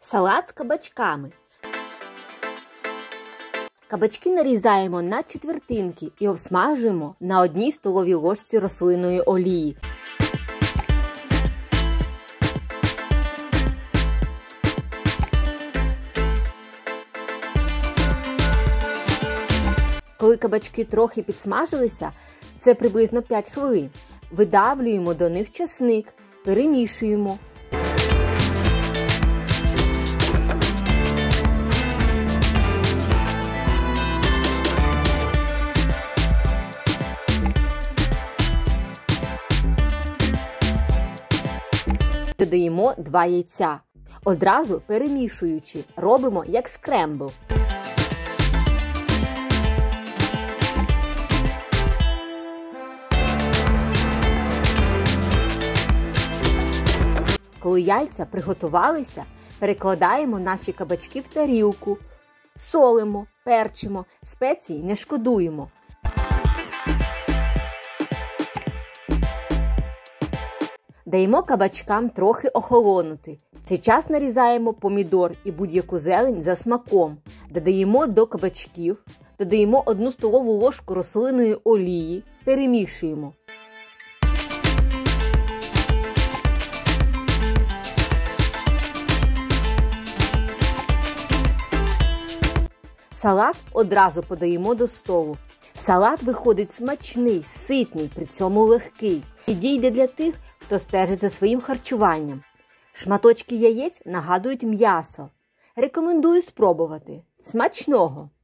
Салат з кабачками. Кабачки нарізаємо на четвертинки і обсмажуємо на 1 столовій ложці рослинної олії. Коли кабачки трохи підсмажилися, це приблизно 5 хвилин, видавлюємо до них часник, перемішуємо. Додаємо 2 яйця. Одразу перемішуючи, робимо як скрембл. Коли яйця приготувалися, перекладаємо наші кабачки в тарілку, солимо, перчимо, спецій не шкодуємо. Даємо кабачкам трохи охолонути. В цей час нарізаємо помідор і будь-яку зелень за смаком. Додаємо до кабачків, додаємо 1 столову ложку рослинної олії, перемішуємо. Салат одразу подаємо до столу. Салат виходить смачний, ситний, при цьому легкий. Підійде для тих, хто стежить за своїм харчуванням. Шматочки яєць нагадують м'ясо. Рекомендую спробувати. Смачного!